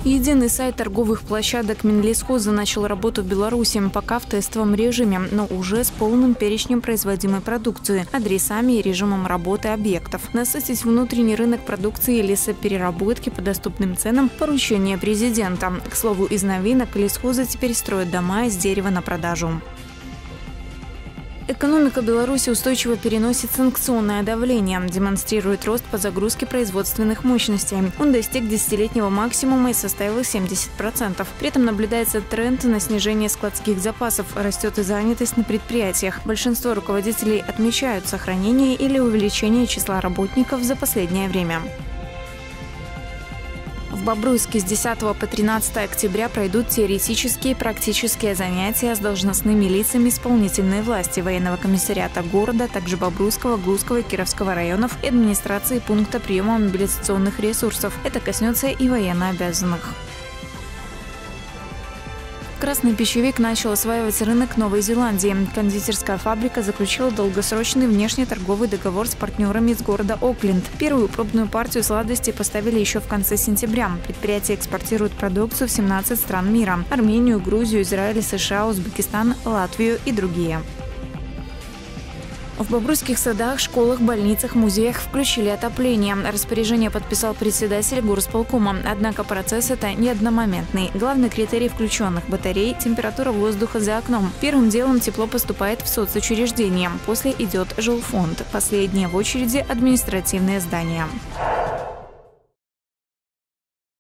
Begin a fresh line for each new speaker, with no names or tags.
Единый сайт торговых площадок Минлесхоза начал работу в Беларуси, пока в тестовом режиме, но уже с полным перечнем производимой продукции, адресами и режимом работы объектов. Насытить внутренний рынок продукции и лесопереработки по доступным ценам – поручение президента. К слову, из новинок лесхозы теперь строят дома из дерева на продажу. Экономика Беларуси устойчиво переносит санкционное давление, демонстрирует рост по загрузке производственных мощностей. Он достиг десятилетнего максимума и составил 70%. При этом наблюдается тренд на снижение складских запасов, растет и занятость на предприятиях. Большинство руководителей отмечают сохранение или увеличение числа работников за последнее время. В Бобруйске с 10 по 13 октября пройдут теоретические и практические занятия с должностными лицами исполнительной власти, военного комиссариата города, также Бобруйского, Глузского и Кировского районов и администрации пункта приема мобилизационных ресурсов. Это коснется и военнообязанных. Красный пищевик начал осваивать рынок Новой Зеландии. Кондитерская фабрика заключила долгосрочный внешнеторговый договор с партнерами из города Окленд. Первую пробную партию сладостей поставили еще в конце сентября. Предприятие экспортирует продукцию в 17 стран мира – Армению, Грузию, Израиль, США, Узбекистан, Латвию и другие. В бобруйских садах, школах, больницах, музеях включили отопление. Распоряжение подписал председатель горосполкома. Однако процесс это не одномоментный. Главный критерий включенных батарей – температура воздуха за окном. Первым делом тепло поступает в соцучреждения. После идет жилфонд. Последнее в очереди – административные здания.